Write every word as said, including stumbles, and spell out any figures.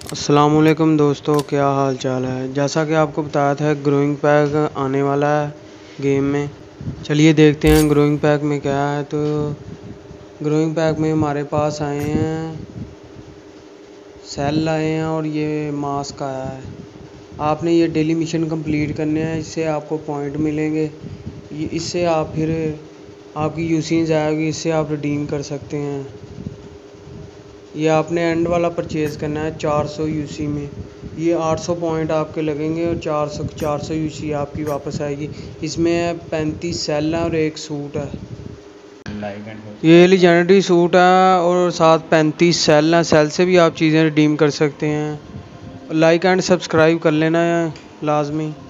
अस्सलामुअलैकुम दोस्तों, क्या हाल चाल है। जैसा कि आपको बताया था ग्रोइंग पैक आने वाला है गेम में। चलिए देखते हैं ग्रोइंग पैक में क्या है। तो ग्रोइंग पैक में हमारे पास आए हैं सेल आए हैं और ये मास्क आया है। आपने ये डेली मिशन कंप्लीट करने हैं, इससे आपको पॉइंट मिलेंगे। ये इससे आप फिर आपकी यूसीज आएगी, इससे आप रिडीम कर सकते हैं। ये आपने एंड वाला परचेज़ करना है चार सौ यूसी में। ये आठ सौ पॉइंट आपके लगेंगे और चार सौ चार सौ यूसी आपकी वापस आएगी। इसमें पैंतीस सेल हैं और एक सूट है। ये लीजेंडरी सूट है और साथ पैंतीस सेल हैं। सेल से भी आप चीज़ें रिडीम कर सकते हैं। लाइक एंड सब्सक्राइब कर लेना है लाजमी।